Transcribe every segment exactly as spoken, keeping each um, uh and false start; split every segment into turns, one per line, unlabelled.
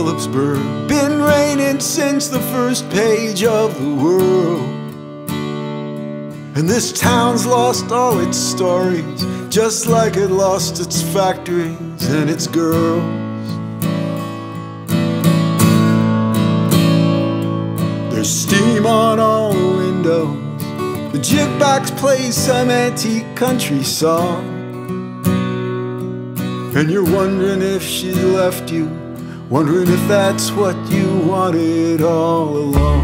Phillipsburg, been raining since the first page of the world. And this town's lost all its stories, just like it lost its factories and its girls. There's steam on all the windows, the jukebox plays some antique country song, and you're wondering if she left you, wondering if that's what you wanted all along.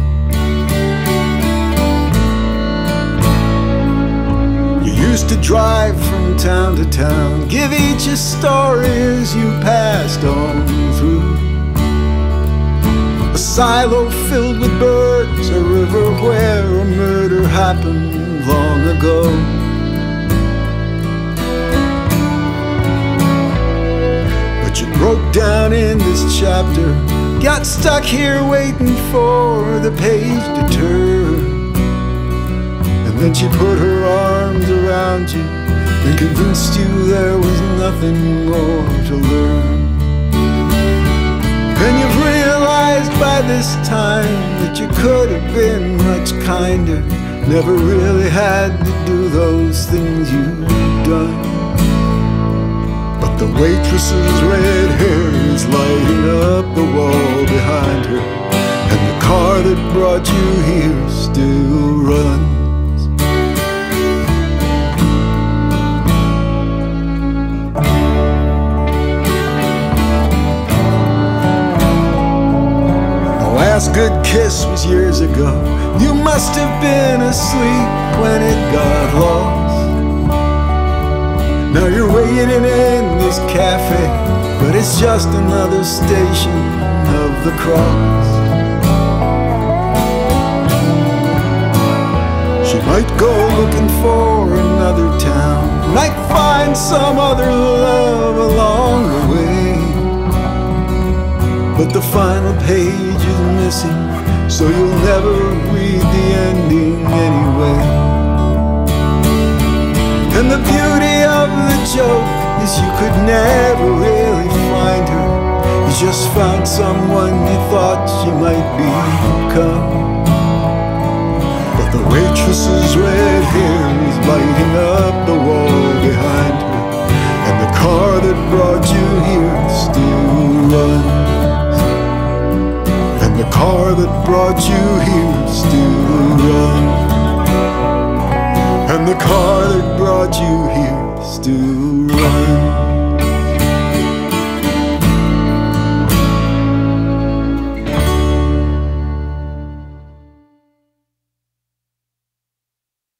You used to drive from town to town, give each a story as you passed on through. A silo filled with birds, a river where a murder happened long ago. But you broke down in this chapter, got stuck here waiting for the page to turn. And then she put her arms around you and convinced you there was nothing more to learn. And you've realized by this time that you could have been much kinder, never really had to do those things you've done. But the waitress's red hair is lighting up the wall behind her, and the car that brought you here still runs. Last good kiss was years ago. You must have been asleep when it got lost. Now you're waiting in this cafe, but it's just another station of the cross. She might go looking for another town, might find some other love along the way. But the final page is missing, so you'll never read the ending anyway. And the beauty of the joke is you could never really find her. You just found someone you thought she might become. But the waitress's red hair is lighting up the wall behind her, and the car that brought you here still runs. The car that brought you here still runs, and the car that brought you here still